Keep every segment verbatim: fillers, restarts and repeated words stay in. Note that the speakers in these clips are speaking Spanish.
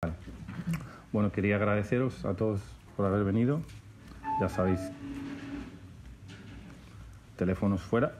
Bueno, quería agradeceros a todos por haber venido. Ya sabéis, teléfonos fuera.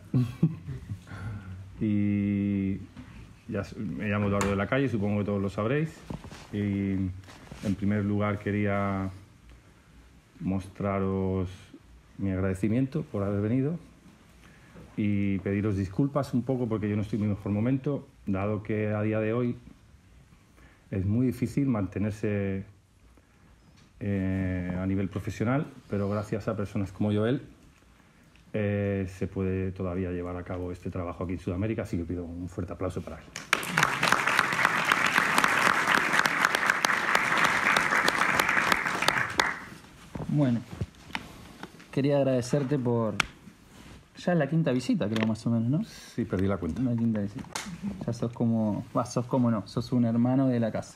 Y ya me llamo Eduardo de la Calle, supongo que todos lo sabréis. Y en primer lugar quería mostraros mi agradecimiento por haber venido y pediros disculpas un poco porque yo no estoy en mi mejor momento, dado que a día de hoy es muy difícil mantenerse eh, a nivel profesional, pero gracias a personas como Joel eh, se puede todavía llevar a cabo este trabajo aquí en Sudamérica, así que pido un fuerte aplauso para él. Bueno, quería agradecerte por... Ya es la quinta visita, creo, más o menos, ¿no? Sí, perdí la cuenta. La quinta visita. Ya sos como... Bah, sos como no, sos un hermano de la casa.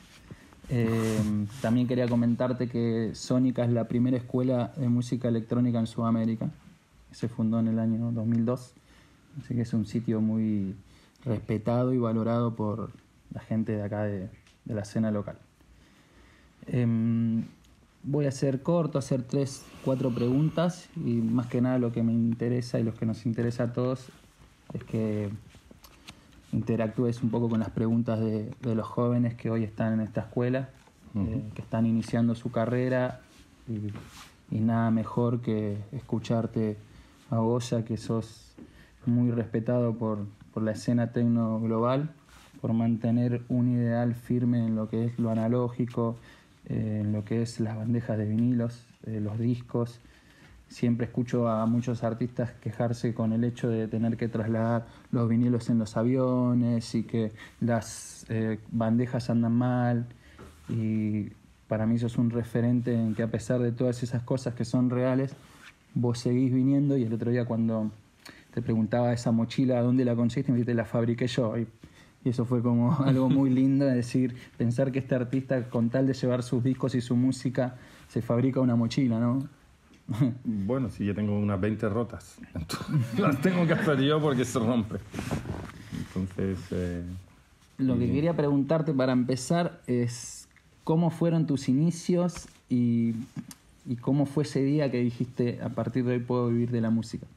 Eh, también quería comentarte que Sónica es la primera escuela de música electrónica en Sudamérica. Se fundó en el año dos mil dos. Así que es un sitio muy respetado y valorado por la gente de acá de, de la escena local. Eh, Voy a ser corto, hacer tres, cuatro preguntas y más que nada lo que me interesa y lo que nos interesa a todos es que interactúes un poco con las preguntas de, de los jóvenes que hoy están en esta escuela, uh-huh. eh, que están iniciando su carrera y, y nada mejor que escucharte a vos, ya que sos muy respetado por, por la escena tecno global, por mantener un ideal firme en lo que es lo analógico, Eh, en lo que es las bandejas de vinilos, eh, los discos. Siempre escucho a muchos artistas quejarse con el hecho de tener que trasladar los vinilos en los aviones y que las eh, bandejas andan mal, y para mí sos un referente en que a pesar de todas esas cosas que son reales, vos seguís viniendo. Y el otro día cuando te preguntaba esa mochila dónde la conseguiste, me dijiste la fabriqué yo. Y Y eso fue como algo muy lindo, es decir, pensar que este artista, con tal de llevar sus discos y su música, se fabrica una mochila, ¿no? Bueno, si yo tengo unas veinte rotas, las tengo que hacer yo porque se rompe. Entonces... Eh, Lo que y... quería preguntarte para empezar es cómo fueron tus inicios y, y cómo fue ese día que dijiste, a partir de hoy puedo vivir de la música.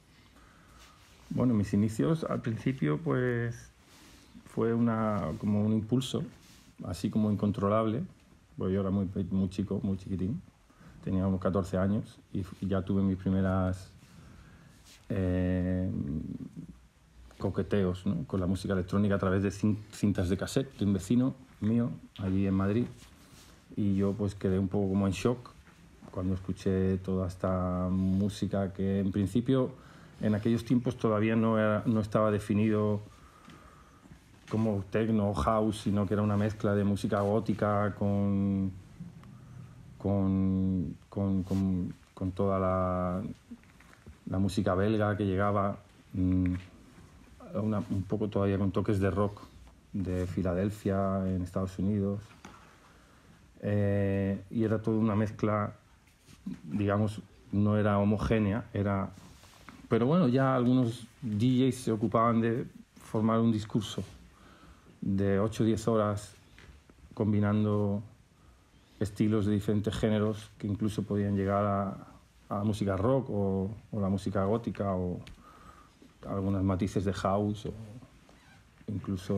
Bueno, mis inicios al principio, pues... fue una, como un impulso, así como incontrolable, porque yo era muy, muy chico, muy chiquitín, tenía unos catorce años y, y ya tuve mis primeras eh, coqueteos, ¿no?, con la música electrónica a través de cintas de cassette de un vecino mío allí en Madrid, y yo pues quedé un poco como en shock cuando escuché toda esta música que en principio en aquellos tiempos todavía no, era, no estaba definido como techno o house, sino que era una mezcla de música gótica con, con, con, con, con toda la, la música belga que llegaba, una, un poco todavía con toques de rock de Filadelfia en Estados Unidos. Eh, y era toda una mezcla, digamos, no era homogénea, era... pero bueno, ya algunos D Js se ocupaban de formar un discurso de ocho o diez horas combinando estilos de diferentes géneros que incluso podían llegar a, a la música rock o, o la música gótica o algunos matices de house o incluso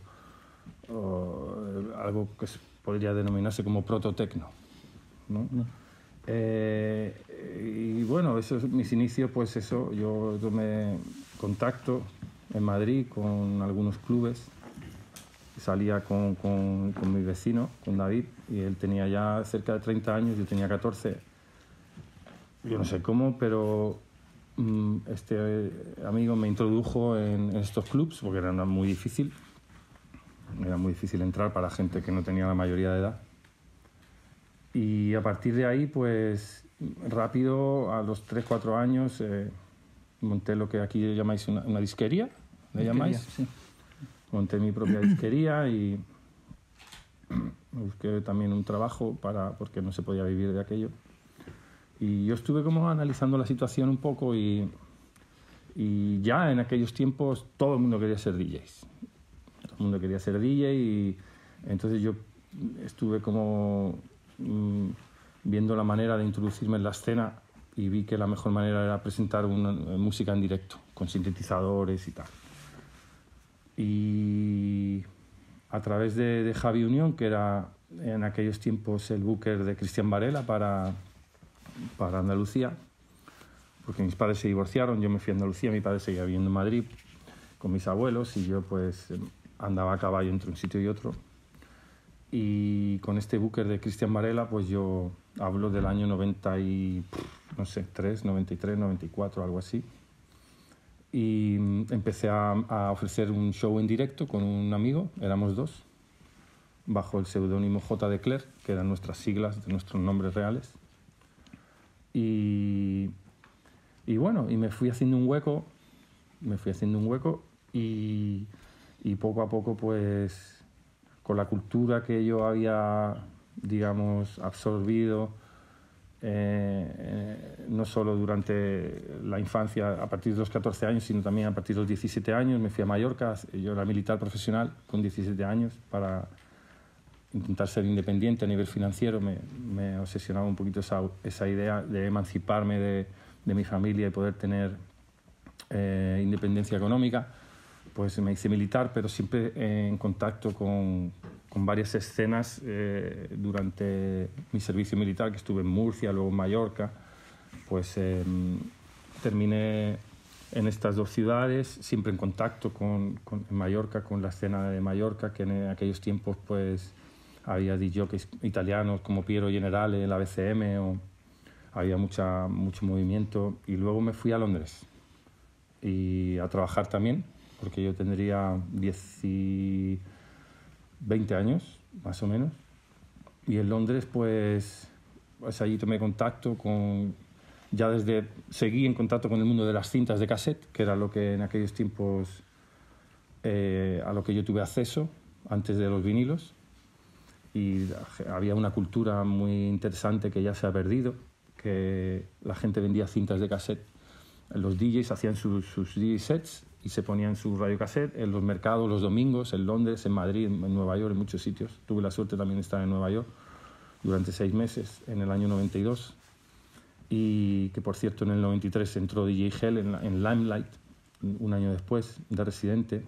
o, algo que podría denominarse como proto-tecno, ¿no? No. Eh, y bueno, esos mis inicios, pues eso, yo tomé contacto en Madrid con algunos clubes. Salía con, con, con mi vecino, con David, y él tenía ya cerca de treinta años, yo tenía catorce. Yo no sé cómo, pero um, este amigo me introdujo en, en estos clubs, porque era muy difícil. Era muy difícil entrar para gente que no tenía la mayoría de edad. Y a partir de ahí, pues rápido, a los tres cuatro años, eh, monté lo que aquí llamáis una, una disquería, ¿le llamáis? Sí. Monté mi propia disquería y busqué también un trabajo para, porque no se podía vivir de aquello. Y yo estuve como analizando la situación un poco y, y ya en aquellos tiempos todo el mundo quería ser D Js. Todo el mundo quería ser D J y entonces yo estuve como mmm, viendo la manera de introducirme en la escena y vi que la mejor manera era presentar una, una música en directo, con sintetizadores y tal. Y a través de, de Javi Unión, que era en aquellos tiempos el booker de Cristian Varela para, para Andalucía, porque mis padres se divorciaron, yo me fui a Andalucía, mi padre seguía viviendo en Madrid con mis abuelos y yo pues andaba a caballo entre un sitio y otro. Y con este booker de Cristian Varela, pues yo hablo del año noventa y, no sé, tres, noventa y tres, noventa y cuatro, algo así. Y empecé a, a ofrecer un show en directo con un amigo, éramos dos, bajo el seudónimo J. de Cler, que eran nuestras siglas de nuestros nombres reales. Y, y bueno, y me fui haciendo un hueco, me fui haciendo un hueco y, y poco a poco, pues, con la cultura que yo había, digamos, absorbido, eh, eh, no solo durante la infancia, a partir de los catorce años, sino también a partir de los diecisiete años, me fui a Mallorca. Yo era militar profesional con diecisiete años para intentar ser independiente a nivel financiero. Me, me obsesionaba un poquito esa, esa idea de emanciparme de, de mi familia y poder tener eh, independencia económica. Pues me hice militar, pero siempre en contacto con, con varias escenas eh, durante mi servicio militar, que estuve en Murcia, luego en Mallorca. Pues eh, terminé en estas dos ciudades, siempre en contacto con, con en Mallorca, con la escena de Mallorca, que en aquellos tiempos pues había D Js italianos como Piero Generale, la B C M, o había mucha, mucho movimiento. Y luego me fui a Londres y a trabajar también, porque yo tendría diez y veinte años, más o menos. Y en Londres, pues, pues allí tomé contacto con... Ya desde... Seguí en contacto con el mundo de las cintas de cassette, que era lo que en aquellos tiempos... Eh, a lo que yo tuve acceso, antes de los vinilos. Y había una cultura muy interesante que ya se ha perdido, que la gente vendía cintas de cassette. Los D Js hacían sus, sus D J sets y se ponían su radiocassette en los mercados los domingos, en Londres, en Madrid, en Nueva York, en muchos sitios. Tuve la suerte también de estar en Nueva York durante seis meses, en el año noventa y dos. Y que, por cierto, en el noventa y tres entró D J Hell en, en Limelight, un año después, de residente.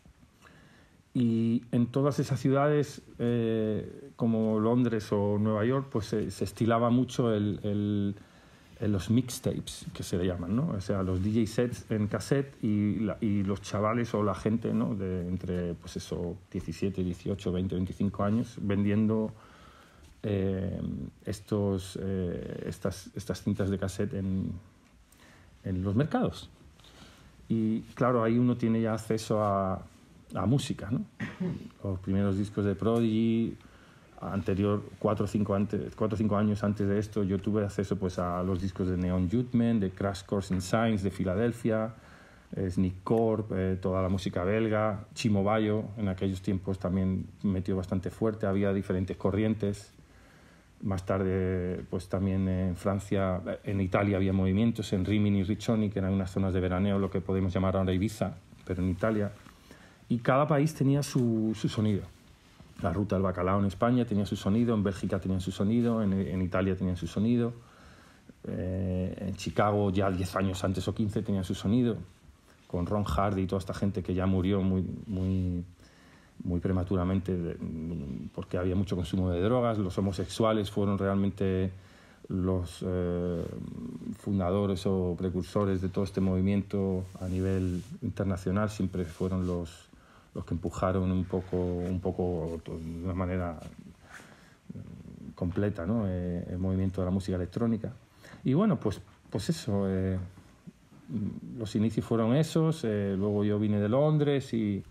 Y en todas esas ciudades, eh, como Londres o Nueva York, pues se, se estilaba mucho el... el los mixtapes, que se le llaman, ¿no? O sea, los D J sets en cassette y, la, y los chavales o la gente, ¿no? De entre, pues eso, diecisiete, dieciocho, veinte, veinticinco años, vendiendo eh, estos, eh, estas, estas cintas de cassette en, en los mercados. Y claro, ahí uno tiene ya acceso a, a música, ¿no? Los primeros discos de Prodigy, anterior, cuatro o cinco, antes, cuatro o cinco años antes de esto, yo tuve acceso pues, a los discos de Neon Judgment, de Crash Course in Science, de Filadelfia, eh, Sneak Corp, eh, toda la música belga, Chimo Bayo, en aquellos tiempos también metió bastante fuerte, había diferentes corrientes. Más tarde, pues también en Francia, en Italia había movimientos, en Rimini y Riccioni, que eran unas zonas de veraneo, lo que podemos llamar ahora Ibiza, pero en Italia. Y cada país tenía su, su sonido. La Ruta del Bacalao en España tenía su sonido, en Bélgica tenían su sonido, en, en Italia tenían su sonido, eh, en Chicago ya diez años antes o quince tenían su sonido, con Ron Hardy y toda esta gente que ya murió muy, muy, muy prematuramente de, porque había mucho consumo de drogas. Los homosexuales fueron realmente los eh, fundadores o precursores de todo este movimiento a nivel internacional, siempre fueron los... los que empujaron un poco, un poco de una manera completa, ¿no? eh, el movimiento de la música electrónica. Y bueno, pues, pues eso, eh, los inicios fueron esos, eh, luego yo vine de Londres y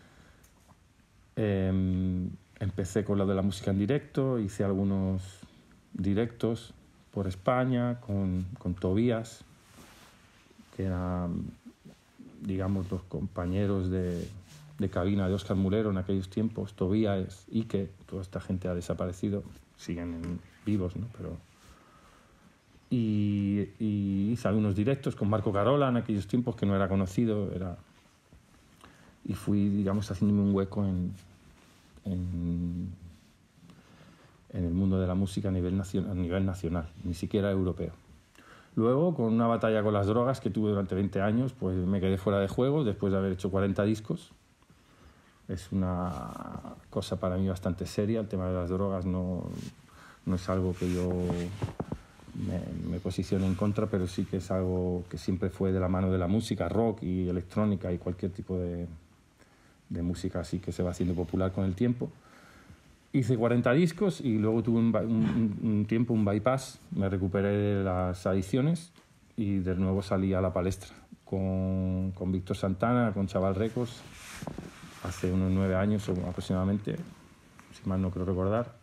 eh, empecé con lo de la música en directo, hice algunos directos por España con, con Tobías, que eran, digamos, los compañeros de... de cabina de Óscar Mulero en aquellos tiempos, Tobías, Ike, toda esta gente ha desaparecido, siguen vivos, ¿no? Pero... Y, y hice algunos directos con Marco Carola en aquellos tiempos, que no era conocido, era... y fui, digamos, haciéndome un hueco en, en, la música a nivel, nacional, a nivel nacional, ni siquiera europeo. Luego, con una batalla con las drogas que tuve durante veinte años, pues me quedé fuera de juego después de haber hecho cuarenta discos. Es una cosa para mí bastante seria, el tema de las drogas no, no es algo que yo me, me posicione en contra, pero sí que es algo que siempre fue de la mano de la música, rock y electrónica y cualquier tipo de, de música así que se va haciendo popular con el tiempo. Hice cuarenta discos y luego tuve un, un, un tiempo, un bypass, me recuperé de las adicciones y de nuevo salí a la palestra con, con Víctor Santana, con Chaval Records, hace unos nueve años aproximadamente, si mal no creo recordar.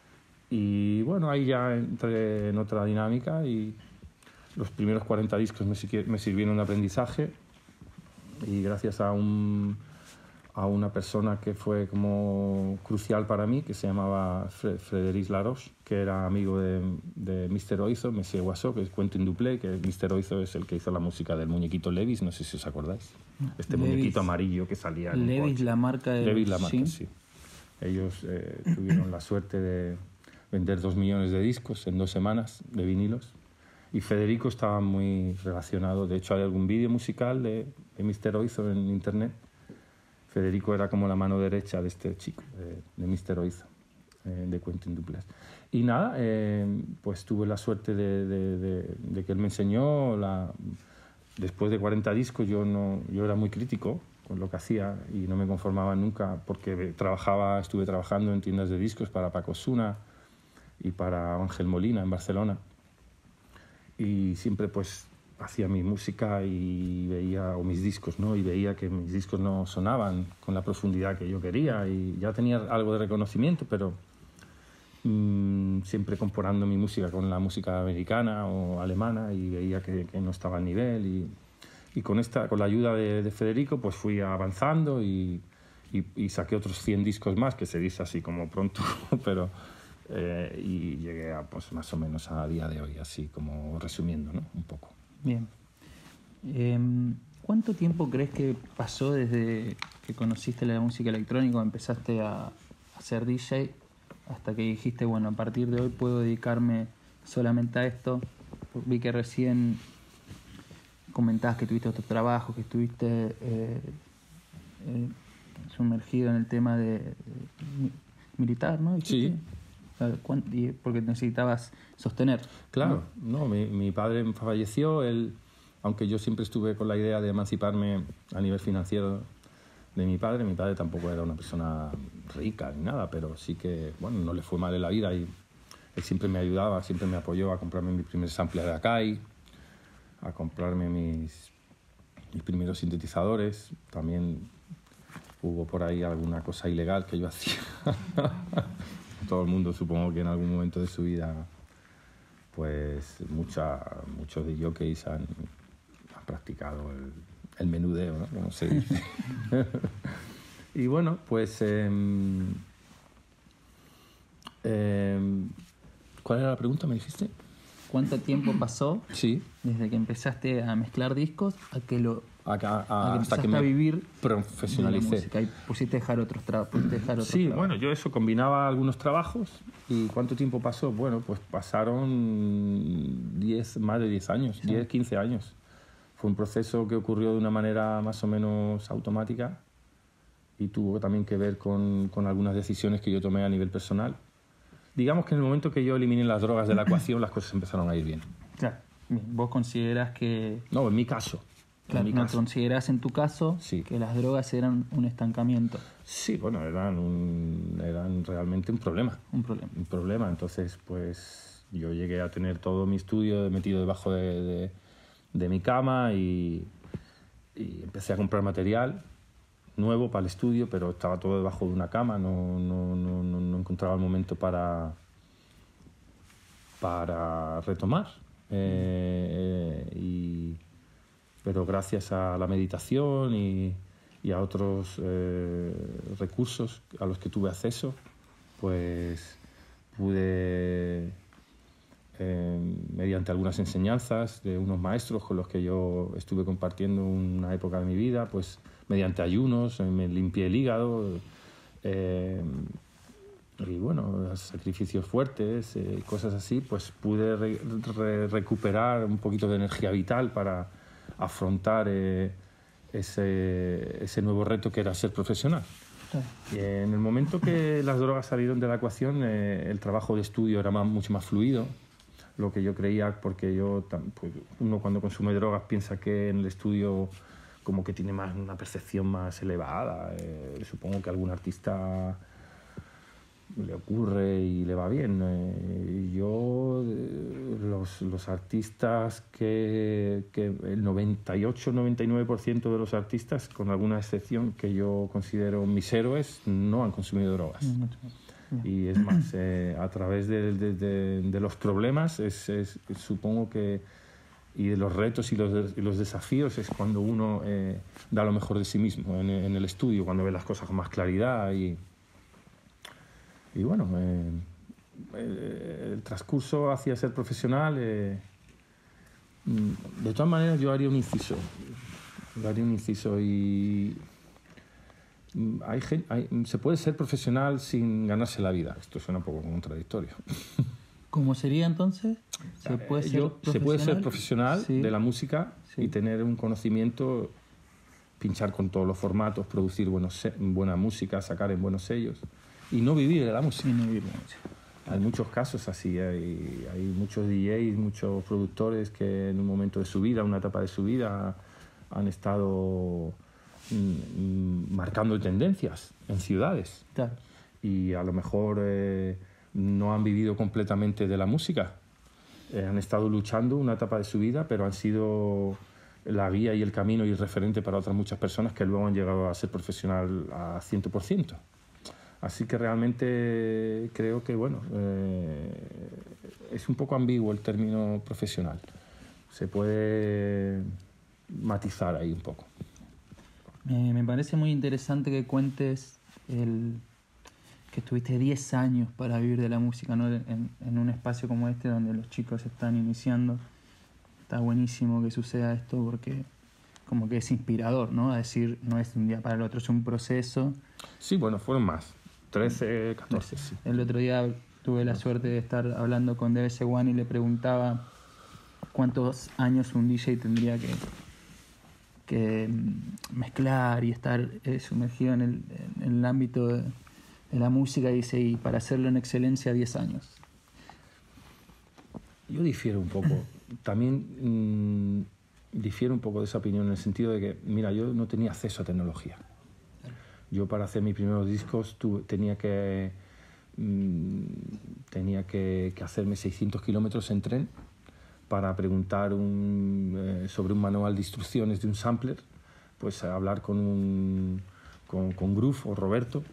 Y bueno, ahí ya entré en otra dinámica y los primeros cuarenta discos me, me sirvieron de aprendizaje y gracias a un... a una persona que fue como crucial para mí, que se llamaba Frédéric Laroche, que era amigo de, de mister Oizo, Monsieur Oizo, que es Quentin Duplé, que mister Oizo es el que hizo la música del muñequito Levis, no sé si os acordáis. Este Levis, muñequito amarillo que salía en Levis, la marca de... Levis, la marca, sí. sí. Ellos eh, tuvieron la suerte de vender dos millones de discos en dos semanas de vinilos. Y Federico estaba muy relacionado. De hecho, hay algún vídeo musical de, de mister Oizo en internet. Federico era como la mano derecha de este chico, de, de mister Oizo, eh, de Quentin Duplé. Y nada, eh, pues tuve la suerte de, de, de, de que él me enseñó. La... Después de cuarenta discos yo, no, yo era muy crítico con lo que hacía y no me conformaba nunca porque trabajaba, estuve trabajando en tiendas de discos para Paco Osuna y para Ángel Molina en Barcelona. Y siempre pues hacía mi música y veía, o mis discos, ¿no? Y veía que mis discos no sonaban con la profundidad que yo quería y ya tenía algo de reconocimiento, pero mmm, siempre comparando mi música con la música americana o alemana y veía que, que no estaba al nivel y, y con, esta, con la ayuda de, de Federico pues fui avanzando y, y, y saqué otros cien discos más, que se dice así como pronto, pero... Eh, y llegué a, pues, más o menos a día de hoy, así como resumiendo, ¿no? Un poco. Bien. Eh, ¿Cuánto tiempo crees que pasó desde que conociste la música electrónica, empezaste a, a ser D J, hasta que dijiste, bueno, a partir de hoy puedo dedicarme solamente a esto? Vi que recién comentabas que tuviste otro trabajo, que estuviste eh, eh, sumergido en el tema de, de militar, ¿no? ¿Dijiste? Sí. Porque necesitabas sostener. Claro, no, no mi, mi padre falleció, él, aunque yo siempre estuve con la idea de emanciparme a nivel financiero de mi padre, mi padre tampoco era una persona rica ni nada, pero sí que, bueno, no le fue mal en la vida y él siempre me ayudaba, siempre me apoyó a comprarme mi primer sampler de Akai, a comprarme mis, mis primeros sintetizadores, también hubo por ahí alguna cosa ilegal que yo hacía. Todo el mundo supongo que en algún momento de su vida pues mucha, muchos de jockeys han, han practicado el, el menudeo, ¿no? Como se dice. Y bueno, pues eh, eh, ¿cuál era la pregunta? ¿Me dijiste? ¿Cuánto tiempo pasó sí. desde que empezaste a mezclar discos a que lo Acá, a, a que hasta que a me vivir profesionalicé? Y pusiste dejar otros trabajos. Dejar sí, trabajos. Bueno, yo eso combinaba algunos trabajos. ¿Y cuánto tiempo pasó? Bueno, pues pasaron diez, más de diez años, sí. diez, quince años. Fue un proceso que ocurrió de una manera más o menos automática y tuvo también que ver con, con algunas decisiones que yo tomé a nivel personal. Digamos que en el momento que yo eliminé las drogas de la ecuación, las cosas empezaron a ir bien. Claro. ¿Vos considerás que...? No, en mi caso. Claro, ¿no considerás en tu caso sí. que las drogas eran un estancamiento? Sí, bueno, eran, un, eran realmente un problema. Un problema. Un problema. Entonces, pues yo llegué a tener todo mi estudio metido debajo de, de, de mi cama y, y empecé a comprar material nuevo para el estudio, pero estaba todo debajo de una cama, no, no, no, no, no encontraba el momento para, para retomar. Eh, eh, y... Pero gracias a la meditación y, y a otros eh, recursos a los que tuve acceso, pues pude, eh, mediante algunas enseñanzas de unos maestros con los que yo estuve compartiendo una época de mi vida, pues mediante ayunos, me limpié el hígado, eh, y bueno, sacrificios fuertes, eh, cosas así, pues pude re, re, recuperar un poquito de energía vital para afrontar eh, ese, ese nuevo reto que era ser profesional. Y en el momento que las drogas salieron de la ecuación, eh, el trabajo de estudio era más, mucho más fluido, lo que yo creía, porque yo, pues, uno cuando consume drogas piensa que en el estudio como que tiene más, una percepción más elevada. Eh, supongo que a algún artista le ocurre y le va bien. Eh, yo, eh, los, los artistas que, que el noventa y ocho noventa y nueve por ciento de los artistas, con alguna excepción que yo considero mis héroes, no han consumido drogas. Y es más, eh, a través de, de, de, de los problemas, es, es, supongo que, y de los retos y los, y los desafíos, es cuando uno eh, da lo mejor de sí mismo en, en el estudio, cuando ve las cosas con más claridad. Y, y bueno, eh, el, el transcurso hacia ser profesional, eh, de todas maneras yo haría un inciso, yo haría un inciso y... Hay, hay, se puede ser profesional sin ganarse la vida. Esto suena un poco contradictorio. ¿Cómo sería entonces? ¿Se puede ser, Yo, se puede ser profesional sí. de la música sí. y tener un conocimiento, pinchar con todos los formatos, producir buenos, buena música, sacar en buenos sellos y no vivir de la música. Y no vivir de la música. Hay muchos casos así, hay, hay muchos D Js, muchos productores que en un momento de su vida, una etapa de su vida, han estado marcando tendencias en ciudades. Claro. Y a lo mejor eh, no han vivido completamente de la música. Eh, han estado luchando una etapa de su vida, pero han sido la guía y el camino y el referente para otras muchas personas que luego han llegado a ser profesional a cien por ciento. Así que realmente creo que, bueno, eh, es un poco ambiguo el término profesional. Se puede matizar ahí un poco. Eh, me parece muy interesante que cuentes el, que estuviste diez años para vivir de la música, ¿no? en, en un espacio como este donde los chicos están iniciando. Está buenísimo que suceda esto porque como que es inspirador, ¿no? A decir, no es de un día para el otro, es un proceso. Sí, bueno, fueron más, trece, catorce, sí. El otro día tuve la suerte de estar hablando con D B C One y le preguntaba cuántos años un D J tendría que que mezclar y estar eh, sumergido en el, en el ámbito de, de la música, dice, y para hacerlo en excelencia diez años. Yo difiero un poco. También mmm, difiero un poco de esa opinión en el sentido de que, mira, yo no tenía acceso a tecnología. Yo para hacer mis primeros discos tuve, tenía que mmm, tenía que, que hacerme seiscientos kilómetros en tren para preguntar un, eh, sobre un manual de instrucciones de un sampler, pues a hablar con, un, con, con Groove o Roberto,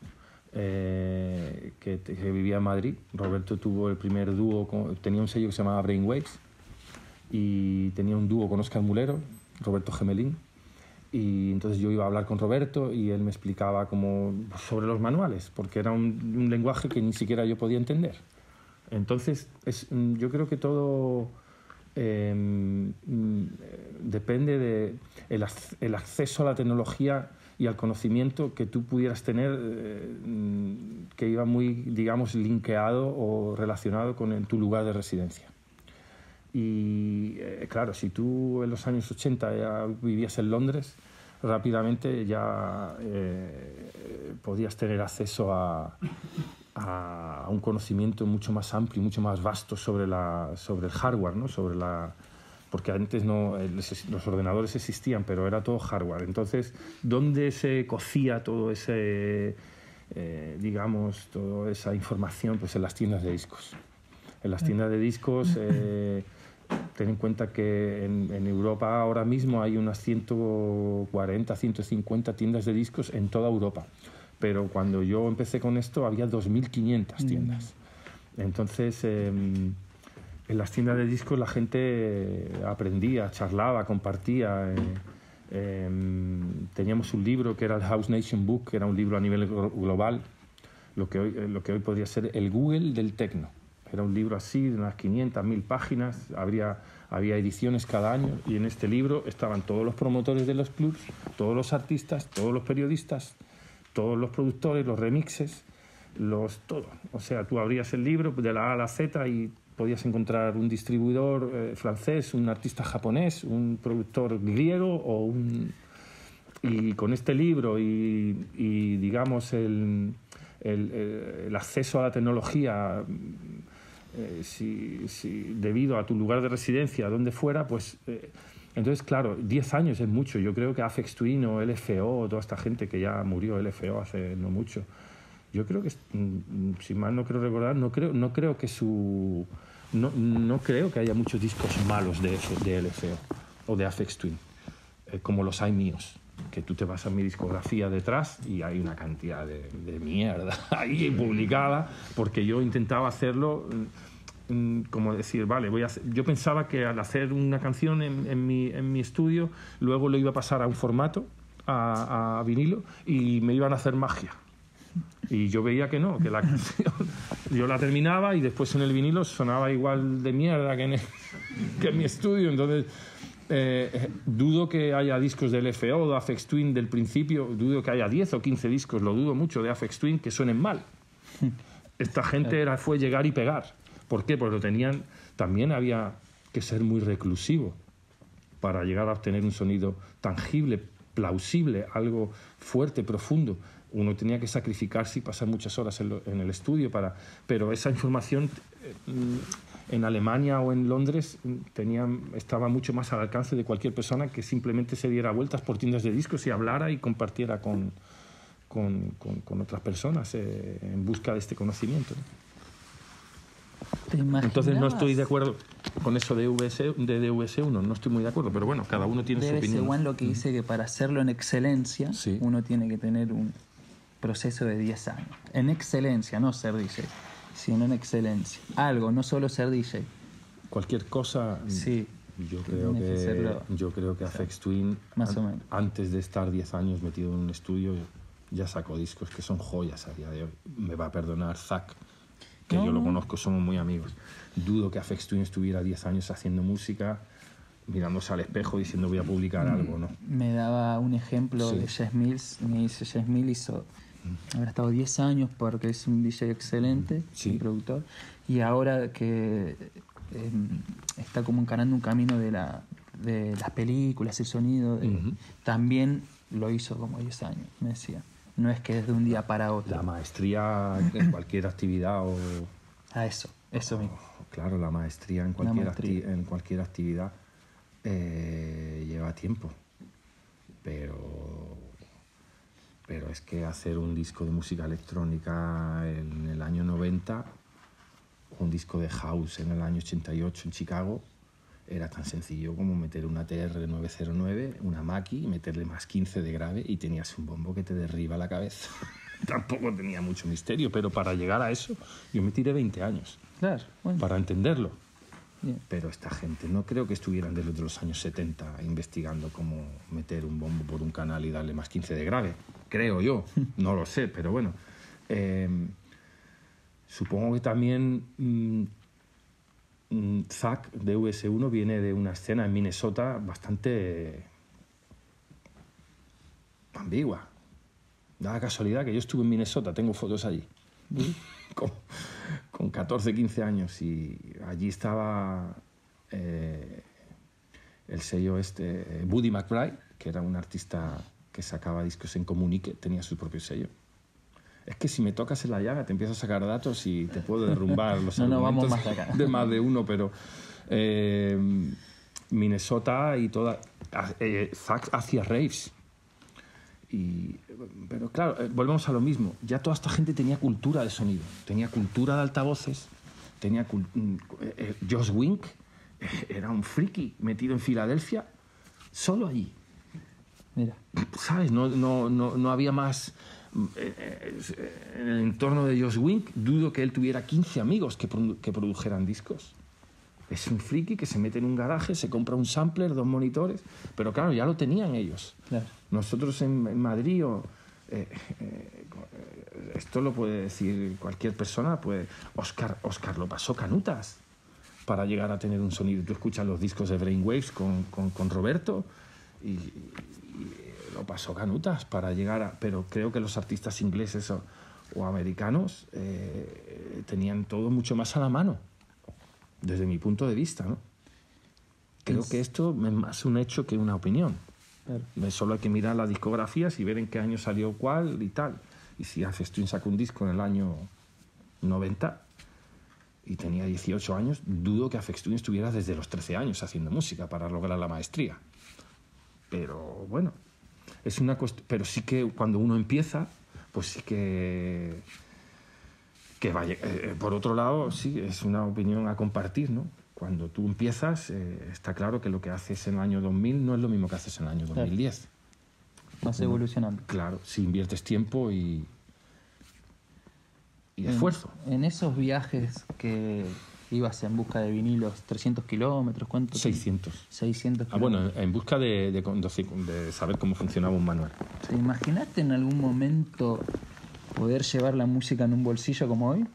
eh, que, que vivía en Madrid. Roberto tuvo el primer dúo, con, tenía un sello que se llamaba Brainwaves, y tenía un dúo con Óscar Mulero, Roberto Gemelín, y entonces yo iba a hablar con Roberto y él me explicaba como sobre los manuales, porque era un, un lenguaje que ni siquiera yo podía entender. Entonces, es, yo creo que todo... Eh, depende de el, el acceso a la tecnología y al conocimiento que tú pudieras tener, eh, que iba muy, digamos, linkeado o relacionado con el, tu lugar de residencia. Y eh, claro, si tú en los años ochenta ya vivías en Londres, rápidamente ya eh, podías tener acceso a a un conocimiento mucho más amplio y mucho más vasto sobre, la, sobre el hardware, ¿no? Sobre la, porque antes no, los ordenadores existían, pero era todo hardware. Entonces, ¿dónde se cocía todo ese, eh, digamos, toda esa información? Pues en las tiendas de discos. En las tiendas de discos, eh, ten en cuenta que en, en Europa ahora mismo hay unas ciento cuarenta, ciento cincuenta tiendas de discos en toda Europa. Pero cuando yo empecé con esto había dos mil quinientas tiendas. Entonces, eh, en las tiendas de discos la gente aprendía, charlaba, compartía. Eh, eh, teníamos un libro que era el House Nation Book, que era un libro a nivel global, lo que hoy, lo que hoy podría ser el Google del techno. Era un libro así, de unas quinientas, mil páginas, habría, había ediciones cada año, y en este libro estaban todos los promotores de los clubs, todos los artistas, todos los periodistas, todos los productores, los remixes, los todo. O sea, tú abrías el libro de la A a la Z y podías encontrar un distribuidor eh, francés, un artista japonés, un productor griego o un... Y con este libro y, y digamos, el, el, el acceso a la tecnología, eh, si, si, debido a tu lugar de residencia, donde fuera, pues... Eh, entonces, claro, diez años es mucho. Yo creo que Aphex Twin o L F O, toda esta gente que ya murió, L F O hace no mucho, yo creo que, si mal no quiero recordar, no creo, no creo que su... No, no creo que haya muchos discos malos de, de L F O o de Aphex Twin, eh, como los hay míos, que tú te vas a mi discografía detrás y hay una cantidad de, de mierda ahí publicada, porque yo intentaba hacerlo... como decir, vale, voy a hacer... Yo pensaba que al hacer una canción en, en, mi, en mi estudio, luego lo iba a pasar a un formato, a, a vinilo, y me iban a hacer magia. Y yo veía que no, que la canción yo la terminaba y después en el vinilo sonaba igual de mierda que en, el, que en mi estudio. Entonces, eh, dudo que haya discos del L F O, de Aphex Twin del principio, dudo que haya diez o quince discos, lo dudo mucho, de Aphex Twin que suenen mal. Esta gente era, fue llegar y pegar. ¿Por qué? Porque lo tenían, también había que ser muy reclusivo para llegar a obtener un sonido tangible, plausible, algo fuerte, profundo. Uno tenía que sacrificarse y pasar muchas horas en, lo, en el estudio para... Pero esa información eh, en Alemania o en Londres tenía, estaba mucho más al alcance de cualquier persona que simplemente se diera vueltas por tiendas de discos y hablara y compartiera con, con, con, con otras personas eh, en busca de este conocimiento, ¿no? Entonces no estoy de acuerdo con eso de, V S, de D V S uno, no estoy muy de acuerdo, pero bueno, cada uno tiene su opinión. D V S uno lo que dice que para hacerlo en excelencia, sí, uno tiene que tener un proceso de diez años. En excelencia, no ser D J, sino en excelencia. Algo, no solo ser D J. Cualquier cosa, sí, yo creo que, que yo creo que Aphex Twin, más o menos, antes de estar diez años metido en un estudio, ya sacó discos que son joyas a día de hoy. Me va a perdonar Zach, que no, yo lo conozco, somos muy amigos. Dudo que Aphex Twin estuviera diez años haciendo música, mirándose al espejo diciendo voy a publicar algo, ¿no? Me daba un ejemplo sí. de Jess Mills. Me dice, Jess Mills hizo, mm. habrá estado diez años porque es un D J excelente, sí, un productor, y ahora que eh, está como encarando un camino de, la, de las películas, el sonido, de, uh-huh. también lo hizo como diez años, me decía. No es que es de un día para otro. La maestría en cualquier actividad o... Ah, eso, eso mismo. Claro, la maestría en cualquier, maestría. Acti- en cualquier actividad eh, lleva tiempo. Pero, pero es que hacer un disco de música electrónica en el año noventa, un disco de house en el año ochenta y ocho en Chicago, era tan sencillo como meter una T R nueve cero nueve, una Mackie, y meterle más quince de grave y tenías un bombo que te derriba la cabeza. Tampoco tenía mucho misterio, pero para llegar a eso yo me tiré veinte años. Claro, bueno. Para entenderlo. Bien. Pero esta gente no creo que estuvieran desde los años setenta investigando cómo meter un bombo por un canal y darle más quince de grave. Creo yo, no lo sé, pero bueno. Eh, supongo que también... Mmm, Zach de D V S uno viene de una escena en Minnesota bastante ambigua. Da la casualidad que yo estuve en Minnesota, tengo fotos allí, con, con catorce, quince años, y allí estaba eh, el sello este, Buddy McBride, que era un artista que sacaba discos en Comunique, tenía su propio sello. Es que si me tocas en la llaga te empiezo a sacar datos y te puedo derrumbar los no, argumentos no, vamos más acá. de más de uno, pero eh, Minnesota y toda... Eh, Zach hacía raves. Y, pero claro, eh, volvemos a lo mismo. Ya toda esta gente tenía cultura de sonido, tenía cultura de altavoces, tenía... Cult- eh, Josh Wink eh, era un friki metido en Filadelfia, solo allí. Mira. ¿Sabes? No, no, no, no había más... En el entorno de Josh Wink, dudo que él tuviera quince amigos que, produ- que produjeran discos. Es un friki que se mete en un garaje, se compra un sampler, dos monitores, pero claro, ya lo tenían ellos. Claro. Nosotros en, en Madrid, o, eh, eh, esto lo puede decir cualquier persona, pues Oscar, Oscar lo pasó canutas para llegar a tener un sonido. Tú escuchas los discos de Brainwaves con, con, con Roberto y... y lo pasó canutas para llegar a... Pero creo que los artistas ingleses o, o americanos eh, tenían todo mucho más a la mano, desde mi punto de vista, ¿no? Creo es... que esto es más un hecho que una opinión. Claro. Solo hay que mirar las discografías y ver en qué año salió cuál y tal. Y si Afex Twin sacó un disco en el año noventa y tenía dieciocho años, dudo que Afex Twin estuviera desde los trece años haciendo música para lograr la maestría. Pero bueno, es una cost... pero sí que cuando uno empieza, pues sí que, que vaya. Eh, por otro lado, sí, es una opinión a compartir, ¿no? Cuando tú empiezas, eh, está claro que lo que haces en el año dos mil no es lo mismo que haces en el año dos mil diez. Vas evolucionando. Claro, si inviertes tiempo y, y esfuerzo. En, en esos viajes que ibas en busca de vinilos, trescientos kilómetros, ¿cuánto? seiscientos. seiscientos ah, bueno, en busca de, de, de, de saber cómo funcionaba un manual. ¿Te imaginaste en algún momento poder llevar la música en un bolsillo como hoy?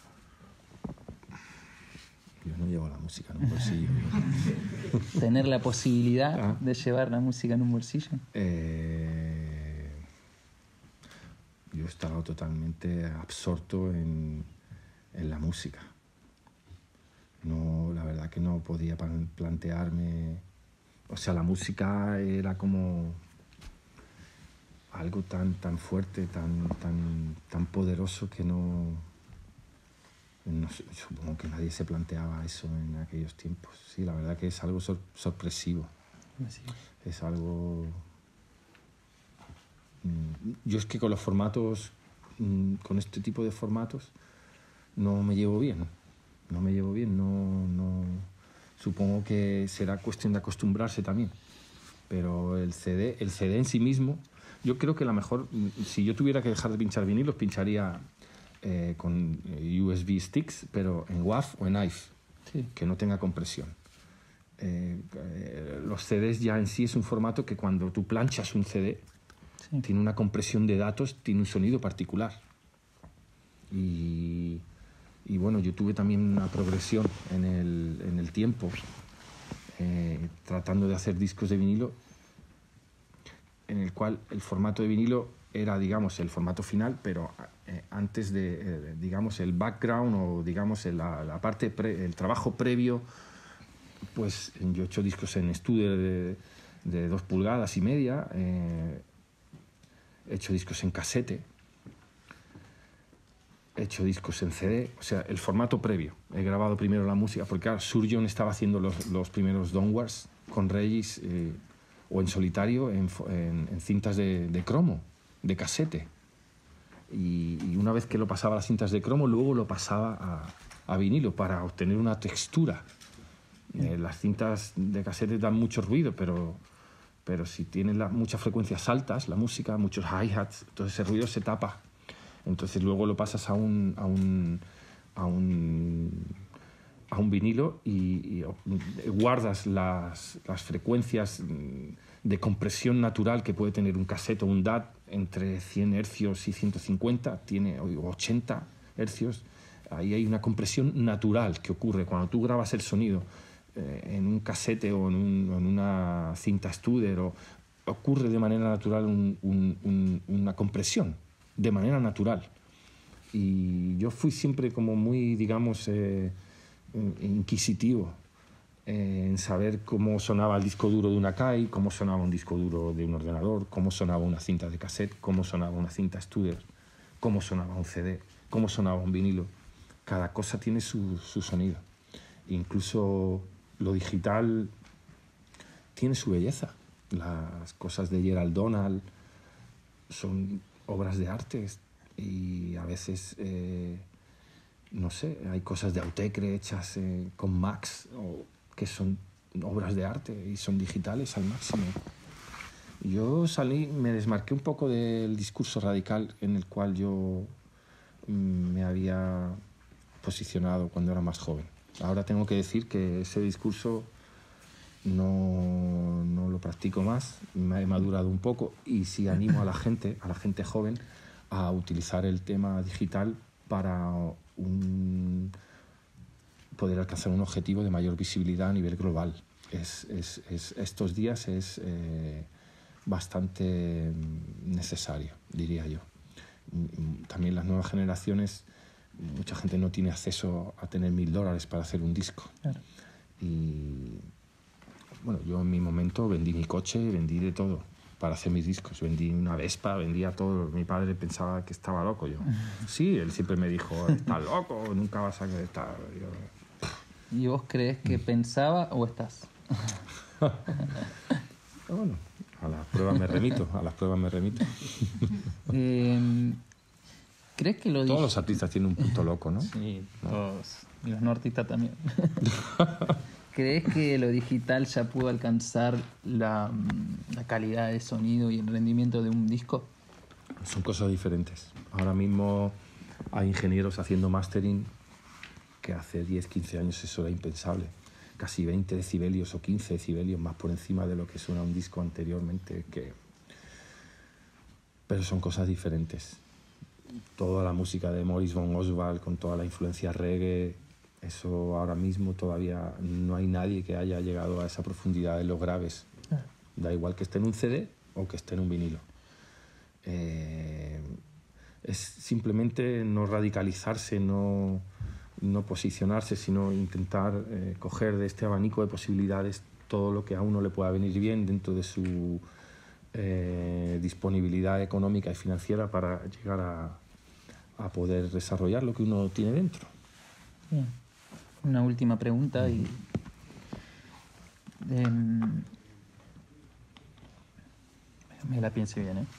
Yo no llevo la música en un bolsillo. ¿Tener la posibilidad ah. de llevar la música en un bolsillo? Eh, yo he estado totalmente absorto en, en la música. No, la verdad que no podía plantearme... O sea, la música era como algo tan, tan fuerte, tan, tan, tan poderoso que no... No, supongo que nadie se planteaba eso en aquellos tiempos. Sí, la verdad que es algo sor sorpresivo. Sí. Es algo... Yo es que con los formatos, con este tipo de formatos, no me llevo bien. No me llevo bien, no, no... Supongo que será cuestión de acostumbrarse también. Pero el C D, el C D en sí mismo, yo creo que la mejor... Si yo tuviera que dejar de pinchar vinilos, pincharía... Eh, con U S B sticks, pero en W A V o en A I F, sí. Que no tenga compresión. Eh, eh, los C Ds ya en sí es un formato que cuando tú planchas un C D, sí. Tiene una compresión de datos, tiene un sonido particular. Y, y bueno, yo tuve también una progresión en el, en el tiempo, eh, tratando de hacer discos de vinilo, en el cual el formato de vinilo era, digamos, el formato final, pero eh, antes de, eh, digamos, el background o, digamos, la, la parte, pre, el trabajo previo, pues yo he hecho discos en estudio de, de dos pulgadas y media, eh, he hecho discos en casete, he hecho discos en C D, o sea, el formato previo. He grabado primero la música, porque claro, Surgeon estaba haciendo los, los primeros Downwards con Regis, eh, o en solitario, en, en, en cintas de, de cromo, de casete. Y, y una vez que lo pasaba a las cintas de cromo, luego lo pasaba a, a vinilo para obtener una textura. Eh, las cintas de casete dan mucho ruido, pero, pero si tienen la, muchas frecuencias altas, la música, muchos hi-hats, entonces ese ruido se tapa. Entonces luego lo pasas a un, a un, a un, a un vinilo y, y guardas las, las frecuencias de compresión natural que puede tener un casete o un D A T entre cien hercios y ciento cincuenta, tiene ochenta hercios. Ahí hay una compresión natural que ocurre cuando tú grabas el sonido eh, en un casete o en, un, en una cinta Studer, o, ocurre de manera natural un, un, un, una compresión, de manera natural. Y yo fui siempre como muy, digamos, eh, inquisitivo en saber cómo sonaba el disco duro de una C A I, cómo sonaba un disco duro de un ordenador, cómo sonaba una cinta de cassette, cómo sonaba una cinta Studer, cómo sonaba un C D, cómo sonaba un vinilo. Cada cosa tiene su, su sonido. Incluso lo digital tiene su belleza. Las cosas de Gerald Donald son obras de arte y a veces, eh, no sé, hay cosas de Autechre hechas eh, con Max, o que son obras de arte y son digitales al máximo. Yo salí, me desmarqué un poco del discurso radical en el cual yo me había posicionado cuando era más joven. Ahora tengo que decir que ese discurso no, no lo practico más, me he madurado un poco, y sí animo a la gente, a la gente joven, a utilizar el tema digital para un... poder alcanzar un objetivo de mayor visibilidad a nivel global. Es, es, es, estos días es eh, bastante necesario, diría yo. También las nuevas generaciones, mucha gente no tiene acceso a tener mil dólares para hacer un disco. Claro. Y bueno, yo en mi momento vendí mi coche, vendí de todo para hacer mis discos. Vendí una Vespa, vendía todo. Mi padre pensaba que estaba loco. Yo, sí, él siempre me dijo, estás loco, nunca vas a estar. Yo, ¿y vos crees que pensaba o estás? bueno, a las pruebas me remito, a las pruebas me remito. eh, ¿Crees que lo Todos dije? los artistas tienen un punto loco, ¿no? Sí, todos. Y los no artistas también. ¿Crees que lo digital ya pudo alcanzar la, la calidad de sonido y el rendimiento de un disco? Son cosas diferentes. Ahora mismo hay ingenieros haciendo mastering que hace diez, quince años eso era impensable. Casi veinte decibelios o quince decibelios más por encima de lo que suena un disco anteriormente. Que... Pero son cosas diferentes. Toda la música de Maurice von Oswald con toda la influencia reggae, eso ahora mismo todavía no hay nadie que haya llegado a esa profundidad en los graves. Da igual que esté en un C D o que esté en un vinilo. Eh, es simplemente no radicalizarse, no, no posicionarse, sino intentar eh, coger de este abanico de posibilidades todo lo que a uno le pueda venir bien dentro de su eh, disponibilidad económica y financiera para llegar a, a poder desarrollar lo que uno tiene dentro. Bien. Una última pregunta y eh, me la piense bien, ¿eh?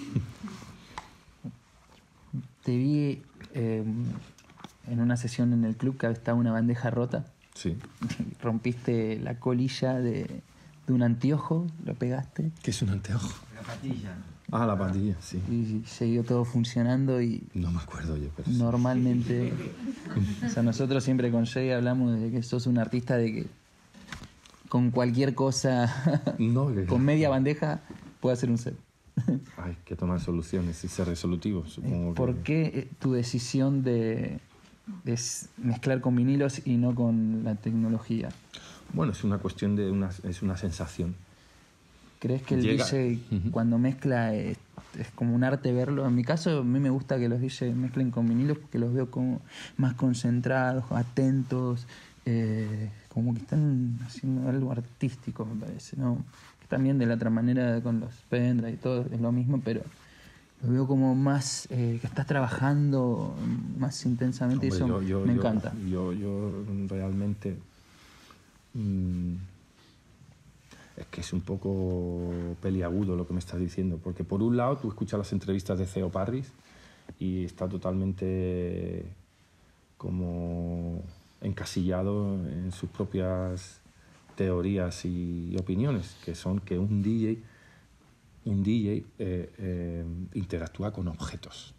Te vi eh, en una sesión en el club que estaba una bandeja rota. Sí. Rompiste la colilla de, de un anteojo, lo pegaste. ¿Qué es un anteojo? La patilla. Ah, la patilla, sí. Y siguió todo funcionando y No me acuerdo yo, pero sí. normalmente, o sea, nosotros siempre con Jay hablamos de que sos un artista de que con cualquier cosa, No, que- con media bandeja, puede hacer un set. Hay que tomar soluciones y ser resolutivo, supongo. que- ¿Por qué eh, tu decisión de, de s- mezclar con vinilos y no con la tecnología? Bueno, es una cuestión de una, es una sensación. ¿Crees que el Llega- D J Ujú. cuando mezcla es, es como un arte verlo? En mi caso, a mí me gusta que los D J mezclen con vinilos porque los veo como más concentrados, atentos, eh, como que están haciendo algo artístico, me parece, ¿no? Que también de la otra manera con los pendrive y todo es lo mismo, pero lo veo como más, eh, que estás trabajando más intensamente. Hombre, y eso yo- yo- me yo- encanta. Yo, yo realmente... mm, es que es un poco peliagudo lo que me estás diciendo, porque por un lado tú escuchas las entrevistas de Theo Parris y está totalmente como encasillado en sus propias teorías y opiniones, que son que un D J, un D J eh, eh, interactúa con objetos.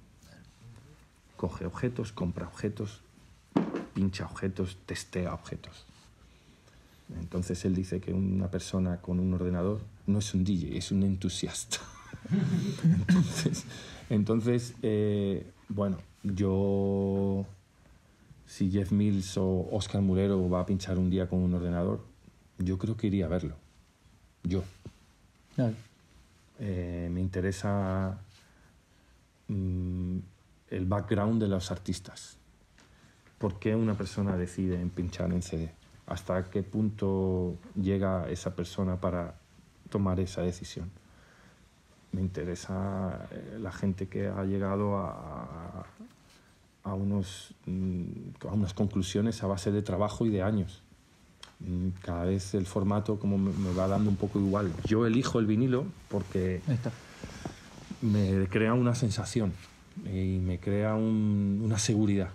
Coge objetos, compra objetos, pincha objetos, testea objetos. Entonces él dice que una persona con un ordenador no es un D J, es un entusiasta. entonces, entonces eh, bueno, yo... Si Jeff Mills o Oscar Mulero va a pinchar un día con un ordenador, yo creo que iría a verlo. Yo. Claro. Eh, me interesa mm, el background de los artistas. ¿Por qué una persona decide en pinchar en C D? ¿Hasta qué punto llega esa persona para tomar esa decisión? Me interesa eh, la gente que ha llegado a, a, unos, mm, a unas conclusiones a base de trabajo y de años. Mm, Cada vez el formato como me, me va dando un poco igual. Yo elijo el vinilo porque Ahí está. me crea una sensación y me crea un- una seguridad.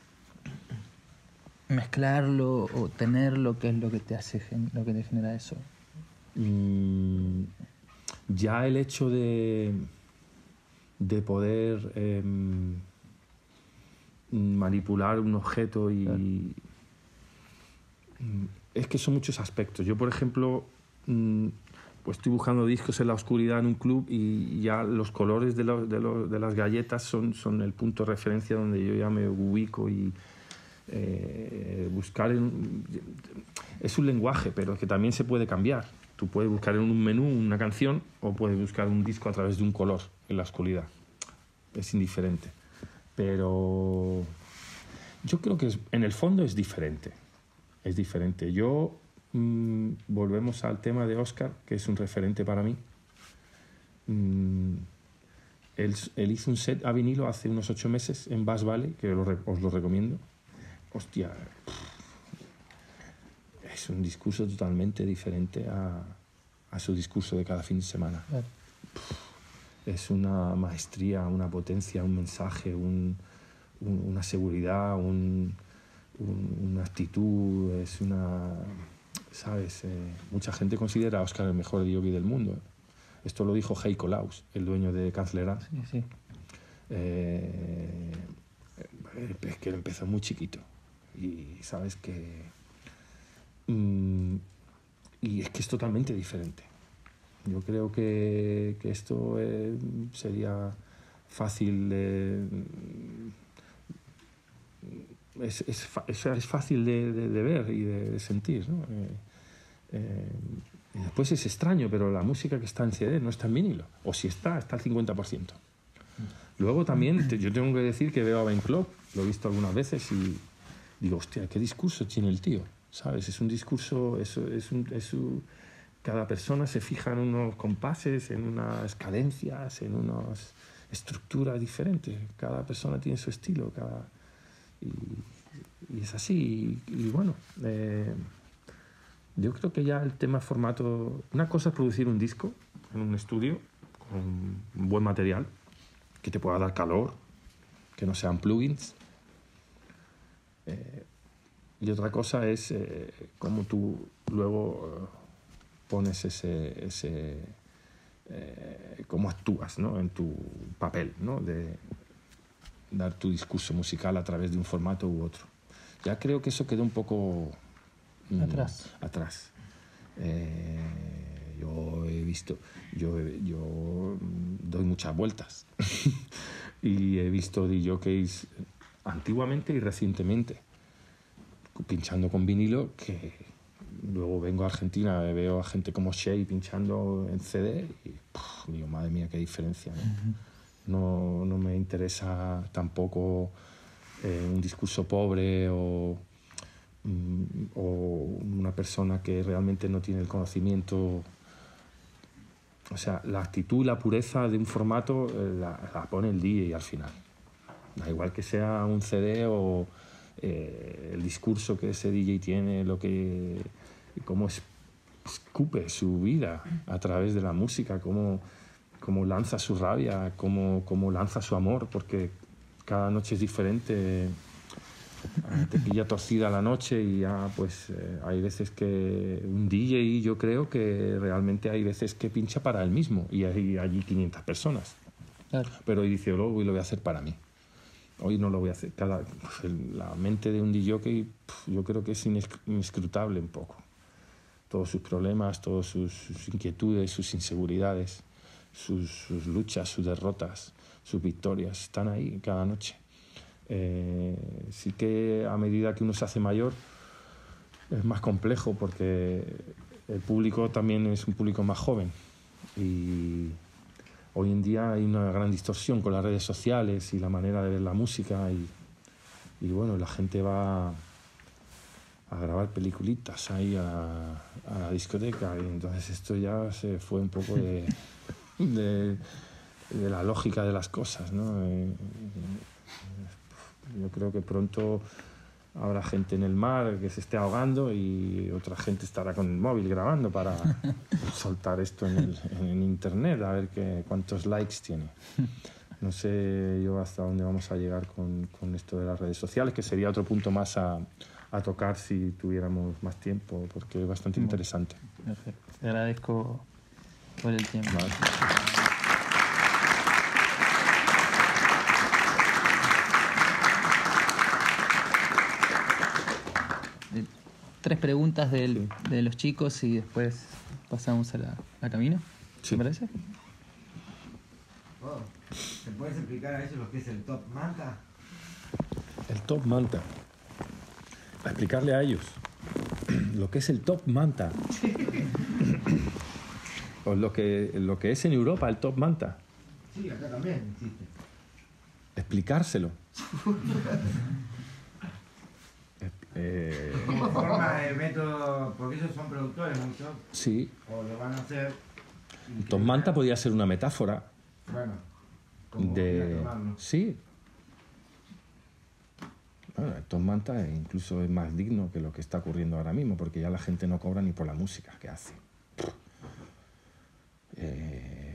Mezclarlo o tenerlo, ¿qué es lo que te hace, gen- lo que te genera eso? Mm, ya el hecho de, de poder em, manipular un objeto y... Claro. Mm, es que son muchos aspectos. Yo, por ejemplo, mm, pues estoy buscando discos en la oscuridad en un club y ya los colores de, lo- de, lo- de las galletas son, son el punto de referencia donde yo ya me ubico y eh, buscar en, es un lenguaje, pero que también se puede cambiar. Tú puedes buscar en un menú una canción o puedes buscar un disco a través de un color en la oscuridad. es indiferente. Pero yo creo que es, en el fondo es diferente. Es diferente. Yo, mmm, volvemos al tema de Oscar, que es un referente para mí. Mm, él, él hizo un set a vinilo hace unos ocho meses en Bass Valley, que lo, os lo recomiendo. Hostia, es un discurso totalmente diferente a, a su discurso de cada fin de semana. Claro. Es una maestría, una potencia, un mensaje, un, un, una seguridad, un, un, una actitud, es una... ¿Sabes? Eh, mucha gente considera a Oscar el mejor yogi del mundo. Esto lo dijo Heiko Laus, el dueño de Cancelera. Sí, sí. Eh, es que él empezó muy chiquito. Y sabes que... Mm, y es que es totalmente diferente. Yo creo que, que esto eh, sería fácil de... Es, es, es, es fácil de, de, de ver y de, de sentir, ¿no? Eh, eh, y después es extraño, pero la música que está en C D no está en vinilo. O si está, está al cincuenta por ciento. Luego también, te, yo tengo que decir que veo a Ben Klopp, lo he visto algunas veces y digo, hostia, ¿qué discurso tiene el tío? ¿Sabes? Es un discurso, es, es un, es un, cada persona se fija en unos compases, en unas cadencias, en unas estructuras diferentes. Cada persona tiene su estilo, cada, y, y es así. Y, y bueno, eh, yo creo que ya el tema formato... Una cosa es producir un disco en un estudio con un buen material que te pueda dar calor, que no sean plugins. Eh, y otra cosa es eh, cómo tú luego eh, pones ese... ese eh, cómo actúas, ¿no? En tu papel, ¿no? De dar tu discurso musical a través de un formato u otro. Ya creo que eso quedó un poco... Mm, atrás. atrás. Eh, yo he visto, yo, yo doy muchas vueltas y he visto D Js antiguamente y recientemente pinchando con vinilo, que luego vengo a Argentina, veo a gente como Shea pinchando en C D y puf, digo, madre mía, qué diferencia, ¿no? No, no me interesa tampoco eh, un discurso pobre o o una persona que realmente no tiene el conocimiento. O sea, la actitud y la pureza de un formato eh, la, la pone el D J al final. Da igual que sea un C D o eh, el discurso que ese D J tiene, lo que, cómo es, escupe su vida a través de la música, cómo, cómo lanza su rabia, cómo, cómo lanza su amor, porque cada noche es diferente. Te pilla torcida la noche y ya pues eh, hay veces que un D J, yo creo que realmente hay veces que pincha para él mismo y hay allí quinientas personas, claro. Pero hoy dice, oh, hoy lo voy a hacer para mí, hoy no lo voy a hacer. Cada, pues, el, la mente de un D J yo creo que es inescrutable un poco, todos sus problemas, todas sus, sus inquietudes, sus inseguridades, sus, sus luchas, sus derrotas, sus victorias, están ahí cada noche. Eh, sí que a medida que uno se hace mayor es más complejo porque el público también es un público más joven y hoy en día hay una gran distorsión con las redes sociales y la manera de ver la música y, y bueno, la gente va a grabar peliculitas ahí a, a la discoteca y entonces esto ya se fue un poco de, de, de la lógica de las cosas, ¿no? Eh, Yo creo que pronto habrá gente en el mar que se esté ahogando y otra gente estará con el móvil grabando para soltar esto en, el, en internet, a ver qué, cuántos likes tiene. No sé yo hasta dónde vamos a llegar con, con esto de las redes sociales, que sería otro punto más a, a tocar si tuviéramos más tiempo, porque es bastante Muy interesante. Perfecto. Te agradezco por el tiempo. Vale. Tres preguntas de, de los chicos y después pasamos a la a camino. Sí. ¿Te parece? Oh, ¿te puedes explicar a ellos lo que es el top manta? El top manta. A explicarle a ellos lo que es el top manta. O lo que, lo que es en Europa el top manta. Sí, acá también existe. explicárselo. eh, Como forma de método, porque ellos son productores muchos, sí. o lo van a hacer. Tom Manta podía ser una metáfora. Bueno, como De... tomarlo. Sí. Bueno, Tom Manta incluso es más digno que lo que está ocurriendo ahora mismo, porque ya la gente no cobra ni por la música que hace. Eh...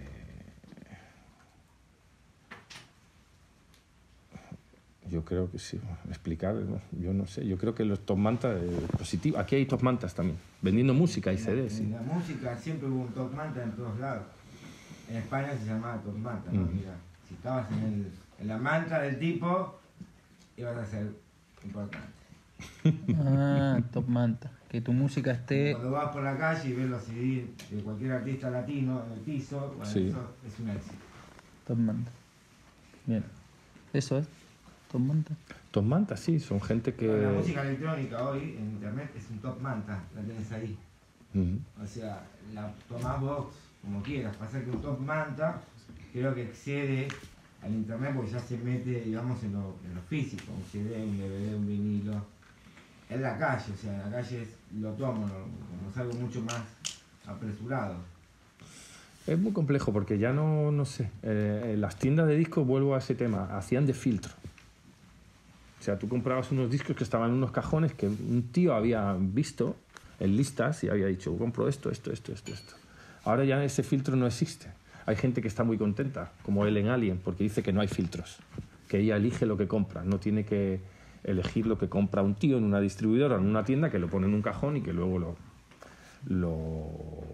Yo creo que sí, bueno, explicar, ¿no? Yo no sé, yo creo que los Top Manta eh, positivo. Aquí hay Top Mantas también, vendiendo música y C Ds. En Sí. la música siempre hubo un top manta en todos lados. En España se llamaba top manta, ¿no? Mm. Mira, si estabas en, el, en la manta del tipo, ibas a ser importante. Ah, Top Manta. Que tu música esté... Cuando vas por la calle y ves los C D de cualquier artista latino en el piso, bueno, Sí. eso es un éxito. Top Manta. Bien. Eso es. Top Manta. Top Manta, sí, son gente que... La música electrónica hoy en internet es un top manta, la tenés ahí. Ujú. O sea, la tomás vos como quieras. Pasa que un top manta creo que excede al internet porque ya se mete, digamos, en lo, en lo físico. Un C D, un D V D, un vinilo. En la calle, o sea, en la calle es, lo tomo, lo- como es algo mucho más apresurado. Es muy complejo porque ya no, no sé, eh, las tiendas de discos, vuelvo a ese tema, hacían de filtro. O sea, tú comprabas unos discos que estaban en unos cajones que un tío había visto en listas y había dicho, compro esto, esto, esto, esto, esto. Ahora ya ese filtro no existe. Hay gente que está muy contenta, como él en Alien, porque dice que no hay filtros, que ella elige lo que compra, no tiene que elegir lo que compra un tío en una distribuidora o en una tienda que lo pone en un cajón y que luego lo... lo,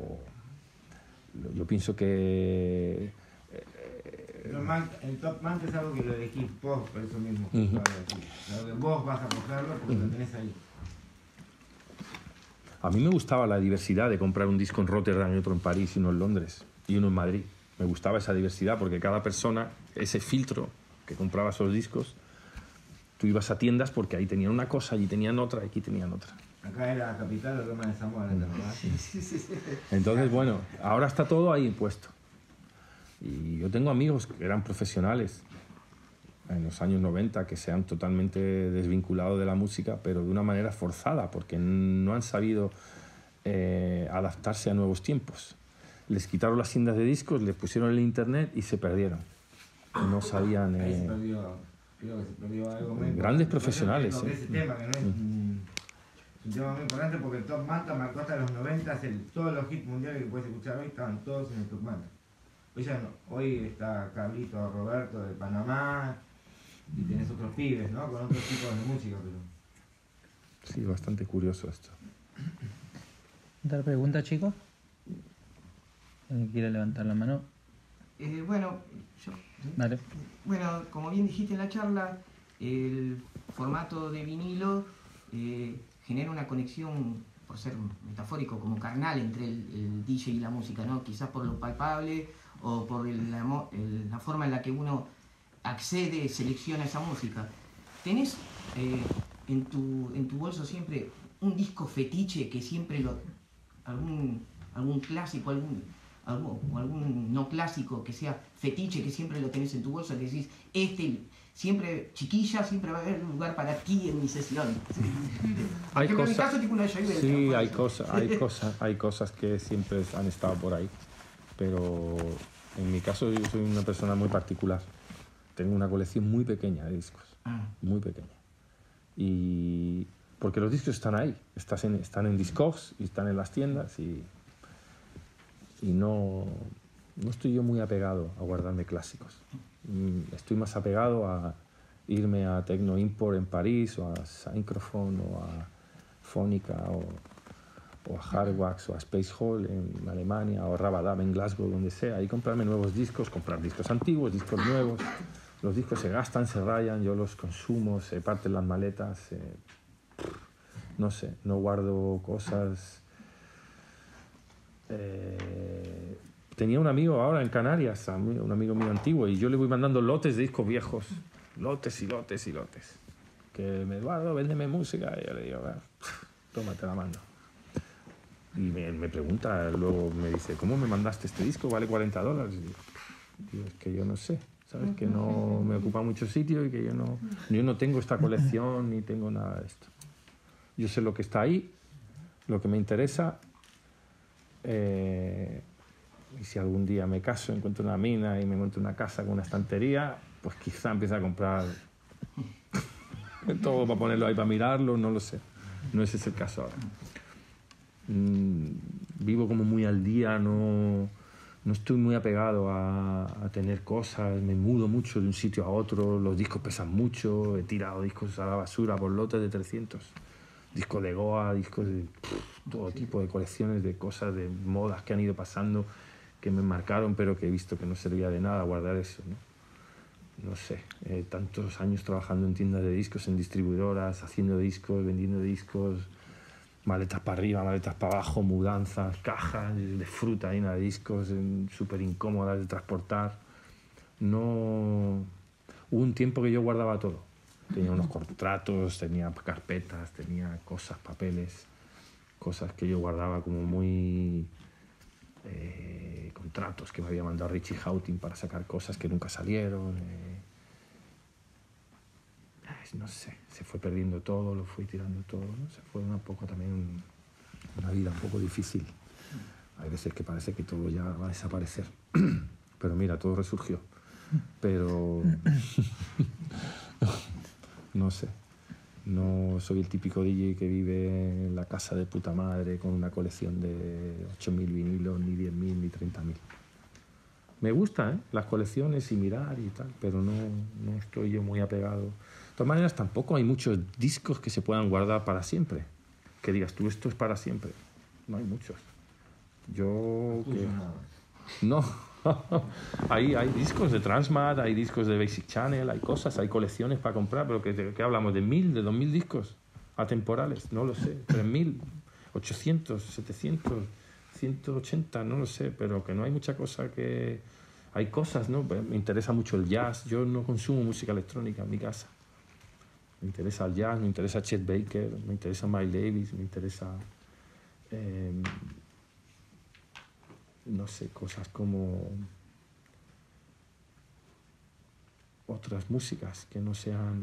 lo yo pienso que... Pero man- el top manta es algo que lo elegís vos, por eso mismo. que Ujú. lo elegís. Algo que vos vas a cogerlo porque lo tenés ahí. A mí me gustaba la diversidad de comprar un disco en Rotterdam y otro en París y uno en Londres y uno en Madrid. Me gustaba esa diversidad porque cada persona, ese filtro que compraba esos discos, tú ibas a tiendas porque ahí tenían una cosa, allí tenían otra, aquí tenían otra. Acá era la capital de Roma de Zamora, ¿la verdad? Entonces, bueno, ahora está todo ahí impuesto. Y yo tengo amigos que eran profesionales en los años noventa que se han totalmente desvinculado de la música, pero de una manera forzada, porque no han sabido eh, adaptarse a nuevos tiempos. Les quitaron las tiendas de discos, les pusieron el internet y se perdieron. No sabían... Ahí se Eh, perdió, creo que se perdió algo muy Grandes importante. profesionales, Yo creo que eh. ese tema, que no es un, es un tema muy importante porque el top manta marcó hasta los noventa, el, todos los hits mundiales que puedes escuchar hoy estaban todos en el top manta. Hoy ya no, hoy está Carlito Roberto de Panamá y tenés otros pibes, ¿no? Con otros tipos de música, pero... sí, bastante curioso esto. ¿Otra pregunta, chicos? ¿Alguien quiere levantar la mano? Eh, bueno, yo, Dale. bueno, como bien dijiste en la charla, el formato de vinilo eh, genera una conexión, por ser metafórico, como carnal entre el, el D J y la música, ¿no? Quizás por lo palpable o por el- la, mo- el- la forma en la que uno accede, selecciona esa música. ¿Tenés eh, en, tu, en tu bolso siempre un disco fetiche que siempre lo... algún, algún clásico, algún, algún, o algún no clásico que sea fetiche, que siempre lo tenés en tu bolso, que decís, este, siempre, chiquilla, siempre va a haber un lugar para ti en mi sesión? Hay Por ejemplo, en mi cosas, caso, tipo una Joy sí, Beltrán, hay por cosas, hay cosas, hay cosas que siempre han estado por ahí, pero en mi caso yo soy una persona muy particular. Tengo una colección muy pequeña de discos, Ah, muy pequeña. Y porque los discos están ahí, estás en- están en Discogs y están en las tiendas y, y no, no estoy yo muy apegado a guardarme clásicos. Mm, Estoy más apegado a irme a Tecno Import en París o a Syncrophone o a Phonica o, o a Hardwax o a Space Hall en Alemania o a Rabadab en Glasgow, donde sea, y comprarme nuevos discos, comprar discos antiguos, discos nuevos. Los discos se gastan, se rayan, yo los consumo, se parten las maletas. eh, no sé, no guardo cosas. Eh, tenía un amigo ahora en Canarias, ami- un amigo mío antiguo, y yo le voy mandando lotes de discos viejos, lotes y lotes y lotes. Que me Eduardo, véndeme música, y yo le digo, "Ah, tómate la mano". Y me, me pregunta, luego me dice, ¿cómo me mandaste este disco? ¿Vale cuarenta dólares? Y digo, "Digo, es que yo no sé. ¿sabes? Que no me ocupa mucho sitio y que yo no, yo no tengo esta colección ni tengo nada de esto. Yo sé lo que está ahí, lo que me interesa, eh, y si algún día me caso, encuentro una mina y me encuentro una casa con una estantería, pues quizá empiece a comprar todo para ponerlo ahí para mirarlo, no lo sé. No ese es el caso ahora. Mm, vivo como muy al día, no, no estoy muy apegado a, a tener cosas, me mudo mucho de un sitio a otro, los discos pesan mucho, he tirado discos a la basura por lotes de trescientos. Discos de Goa, discos de pff, todo tipo de colecciones de cosas, de modas que han ido pasando, que me marcaron, pero que he visto que no servía de nada guardar eso, ¿no? No sé, eh, tantos años trabajando en tiendas de discos, en distribuidoras, haciendo discos, vendiendo discos, maletas para arriba, maletas para abajo, mudanzas, cajas de fruta llena de discos, súper incómodas de transportar. No... Hubo un tiempo que yo guardaba todo. Tenía unos contratos, tenía carpetas, tenía cosas, papeles, cosas que yo guardaba como muy... Eh, contratos que me había mandado Richie Houghton para sacar cosas que nunca salieron. Eh, no sé, se fue perdiendo todo, lo fui tirando todo, ¿no? Se fue un poco también una vida un poco difícil. Hay veces que parece que todo ya va a desaparecer. Pero mira, todo resurgió. Pero no sé. No soy el típico D J que vive en la casa de puta madre con una colección de ocho mil vinilos, ni diez mil, ni treinta mil. Me gustan, ¿eh? Las colecciones y mirar y tal, pero no, no estoy yo muy apegado. De todas maneras, tampoco hay muchos discos que se puedan guardar para siempre. Que digas, tú, esto es para siempre. No hay muchos. Yo... que... No. hay, hay discos de Transmat, hay discos de Basic Channel, hay cosas, hay colecciones para comprar, pero que, que hablamos de mil, de dos mil discos atemporales, no lo sé, tres mil, ochocientos, setecientos, ciento ochenta, no lo sé, pero que no hay mucha cosa que... Hay cosas, ¿no? Me interesa mucho el jazz, yo no consumo música electrónica en mi casa. Me interesa el jazz, me interesa Chet Baker, me interesa Miles Davis, me interesa... Eh, no sé, cosas como otras músicas que no sean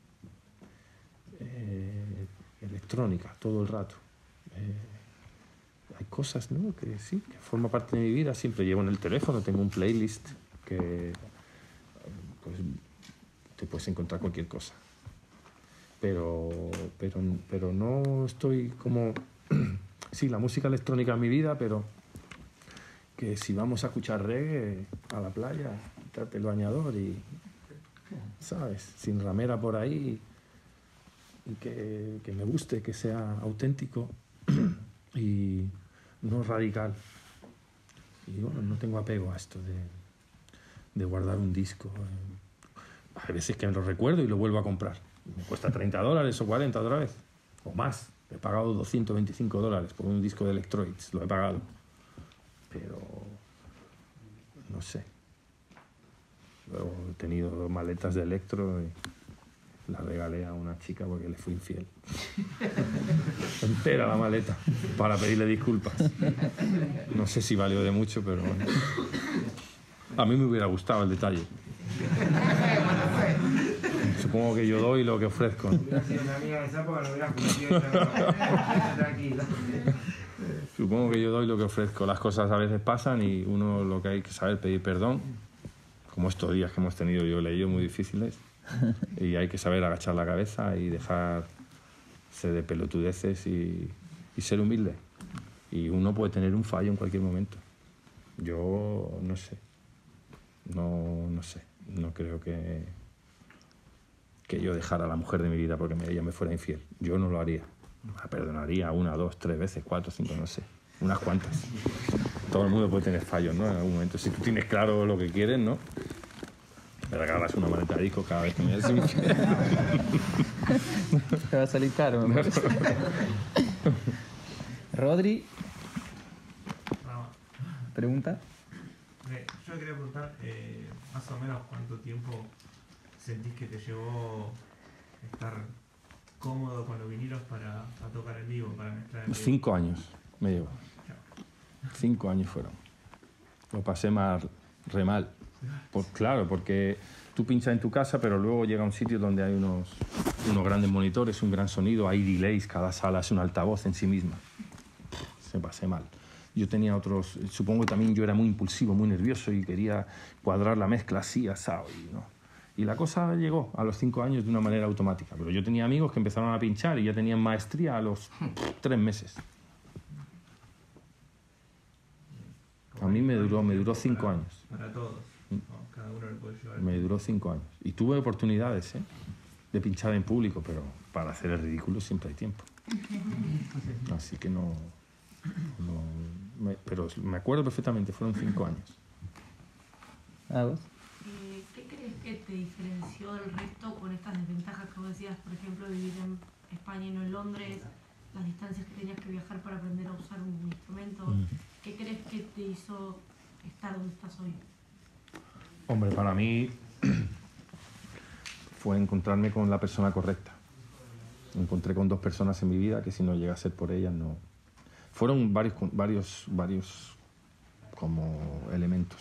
eh, electrónicas todo el rato. Eh, hay cosas, ¿no?, que sí, que forma parte de mi vida. Siempre llevo en el teléfono, tengo un playlist que pues te puedes encontrar cualquier cosa. Pero, pero, pero no estoy como... sí, la música electrónica en mi vida, pero... que si vamos a escuchar reggae a la playa, quítate el bañador y, ¿sabes? Sin ramera por ahí, y que, que me guste, que sea auténtico y no radical. Y bueno, no tengo apego a esto de, de guardar un disco. Hay veces que me lo recuerdo y lo vuelvo a comprar. Me cuesta treinta dólares o cuarenta otra vez, o más. He pagado doscientos veinticinco dólares por un disco de Electroids, lo he pagado. Pero no sé. Luego he tenido maletas de Electro y las regalé a una chica porque le fui infiel. Entera la maleta para pedirle disculpas. No sé si valió de mucho, pero bueno. A mí me hubiera gustado el detalle. Supongo que yo doy lo que ofrezco. Supongo que yo doy lo que ofrezco. Las cosas a veces pasan y uno lo que hay que saber pedir perdón, como estos días que hemos tenido yo leído muy difíciles, y hay que saber agachar la cabeza y dejarse de pelotudeces y, y ser humilde. Y uno puede tener un fallo en cualquier momento. Yo no sé. No, no sé. No creo que, que yo dejara a la mujer de mi vida porque ella me fuera infiel. Yo no lo haría. La perdonaría una, dos, tres veces, cuatro, cinco, no sé. Unas cuantas. Todo el mundo puede tener fallos, ¿no? En algún momento. Si tú tienes claro lo que quieres, ¿no? Me regalas una maleta de disco cada vez que me des infiel. Te va a salir caro, me parece. Rodri. ¿Pregunta? Eh, yo quería preguntar, eh, más o menos cuánto tiempo sentís que te llevó estar cómodo con los vinilos para, para tocar en vivo, para mezclar en vivo. Cinco años me llevo. Cinco años fueron. Lo pasé mal, re mal. Pues claro, porque tú pinchas en tu casa, pero luego llega a un sitio donde hay unos, unos grandes monitores, un gran sonido, hay delays, cada sala es un altavoz en sí misma. Se pasé mal. Yo tenía otros, supongo que también yo era muy impulsivo, muy nervioso y quería cuadrar la mezcla así, asado, y, ¿no? Y la cosa llegó a los cinco años de una manera automática. Pero yo tenía amigos que empezaron a pinchar y ya tenían maestría a los tres meses. A mí me duró, me duró cinco para, años. Para todos. ¿No? Cada uno le puede llevar. Me duró cinco años. Y tuve oportunidades, ¿eh?, de pinchar en público, pero para hacer el ridículo siempre hay tiempo. Así que no... no me, pero me acuerdo perfectamente, fueron cinco años. ¿A vos? Eh, ¿Qué crees que te diferenció del resto con estas desventajas que vos decías, por ejemplo, vivir en España y no en Londres, las distancias que tenías que viajar para aprender a usar un instrumento? Mm. ¿Qué crees que te hizo estar donde estás hoy? Hombre, para mí fue encontrarme con la persona correcta. Me encontré con dos personas en mi vida que si no llega a ser por ellas no... Fueron varios, varios, varios como elementos.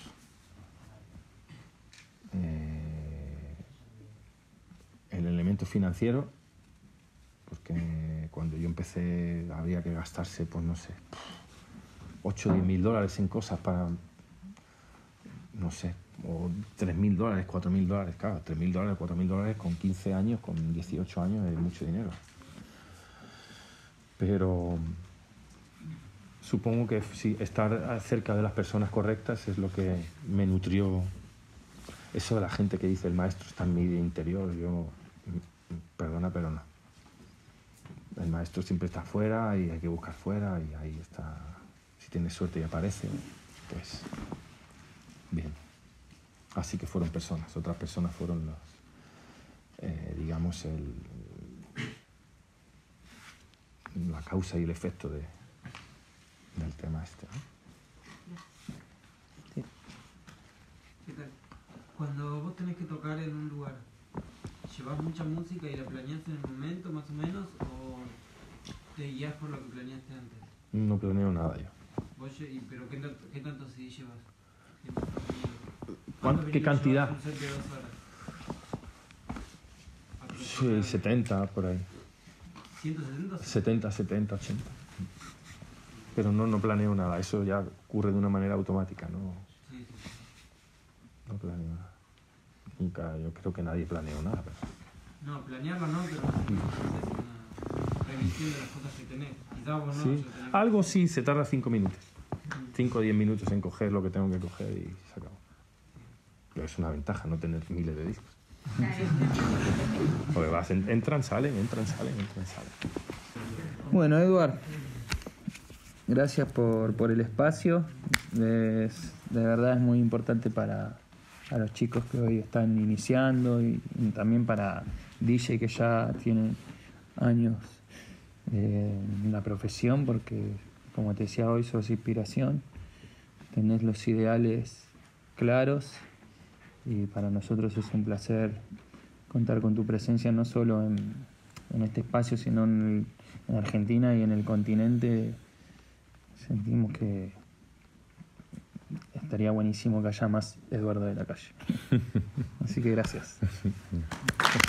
Eh, el elemento financiero, porque cuando yo empecé había que gastarse, pues no sé, ocho o diez mil dólares en cosas para, no sé, o tres mil dólares, cuatro mil dólares, claro, tres mil dólares, cuatro mil dólares con quince años, con dieciocho años es mucho dinero. Pero supongo que sí, estar cerca de las personas correctas es lo que me nutrió. Eso de la gente que dice el maestro está en mi interior, yo, perdona, pero no. El maestro siempre está fuera y hay que buscar fuera y ahí está. Si tienes suerte y aparece, pues bien. Así que fueron personas, otras personas fueron los, eh, digamos, el, la causa y el efecto de, del tema este, ¿no? Sí. ¿Qué tal? Cuando vos tenés que tocar en un lugar, ¿llevas mucha música y la planeás en el momento más o menos o te guías por lo que planeaste antes? No planeo nada yo. ¿Vos, lle- ¿Pero qué, tanto- qué tanto C D llevas? ¿Cuánto- qué cantidad? Un set de dos horas. Sí, setenta por ahí. ¿ciento setenta? setenta, setenta, ochenta. Pero no, no planeo nada, eso ya ocurre de una manera automática, no, Sí, sí. no planeo nada. Nunca, yo creo que nadie planeó nada. Pero... No, planearlo no, pero haces una revisión de las cosas que tenés. Quizás vos no, Sí. yo tenés- Algo sí, se tarda cinco minutos. cinco o diez minutos en coger lo que tengo que coger y se acabó. Pero es una ventaja no tener miles de discos. Porque vas, en- entran, salen, entran, salen, entran, salen. Bueno, Eduard, gracias por, por el espacio. Es- de verdad es muy importante para, para los chicos que hoy están iniciando y, y también para D J que ya tienen años eh, en la profesión, porque como te decía hoy, sos inspiración, tenés los ideales claros y para nosotros es un placer contar con tu presencia no solo en, en este espacio, sino en, el, en Argentina y en el continente. Sentimos que estaría buenísimo que haya más Eduardo de la Calle. Así que gracias.